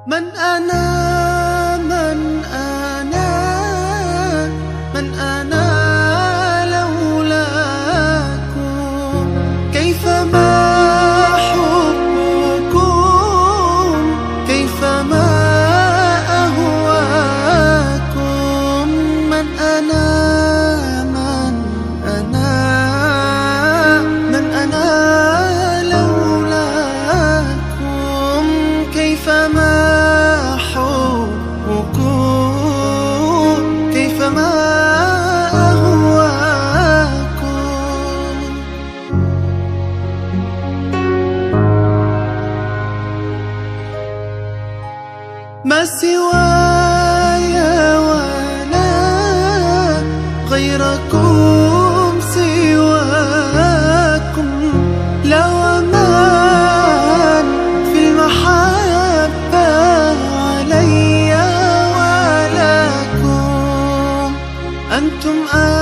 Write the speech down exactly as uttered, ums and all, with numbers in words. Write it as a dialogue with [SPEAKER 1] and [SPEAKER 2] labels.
[SPEAKER 1] من أنا من أنا من أنا لولاكم، كيفما حبكم، كيفما أهواكم. من أنا من أنا من أنا لولاكم، كيفما كيفما أهواكم. ما سواي ولا غيركم سواكم، لا ومن في المحبة علي ولكم. أنتم